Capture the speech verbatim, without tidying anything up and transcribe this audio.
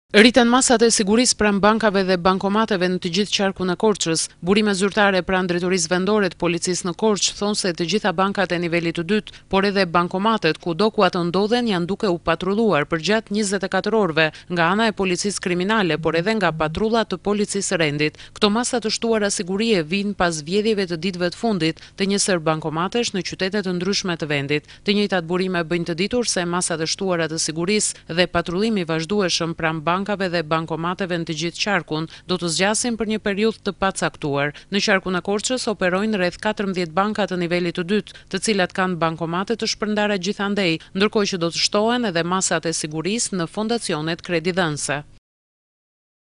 Rriten masat e sigurisë pranë bankave dhe bankomateve në të gjithë qarkun e Korçës. Burime zyrtare pranë drejtorisë vendore të policisë në Korçë thonë se të gjitha bankat e nivelit të dytë, por edhe bankomatet kudo ku ato ndodhen janë duke u patrulluar përgjatë njëzet e katër orëve nga ana e policisë kriminale, por edhe nga patrulla të policisë së rendit. Këto masa të shtuara sigurie vijnë pas vjedhjeve të ditëve të fundit të një sër bankomatesh në qytete të ndryshme të vendit. Të njëjtat burime bëjnë të ditur se masat e shtuara të sigurisë dhe patrullimi vazhdueshëm pranë bankave dhe bankomateve në të gjithë qarkun do të zgjasin për një periudhë të pacaktuar. Në qarkun e Korçës operojnë rreth katërmbëdhjetë banka të nivelit të dytë, të cilat kanë bankomate të shpërndara gjithandej, ndërkohë që do të shtohen edhe masat e sigurisë në fondacionet kredidhënëse.